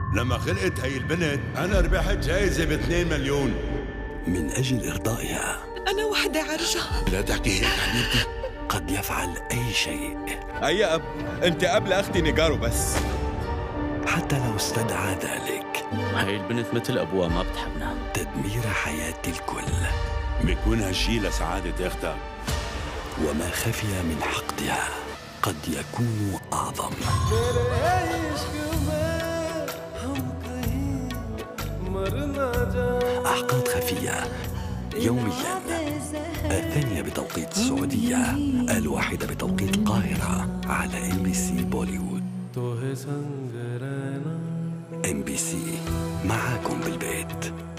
لما خلقت هي البنت أنا ربحت جايزة ب2 مليون. من أجل إرضائها أنا وحدة عرجة. لا تحكي هيك حبيبتي. قد يفعل أي شيء. هيا أب، أنت قبل أختي نيجارو بس. حتى لو استدعى ذلك. هاي البنت مثل أبوها ما بتحبنا. تدمير حياة الكل. بيكون هالشي لسعادة أختك. وما خفي من حقدها قد يكون أعظم. أحقاد خفية يومياً، 2 بتوقيت السعودية، 1 بتوقيت القاهرة، على MBC بوليوود. MBC معاكم بالبيت.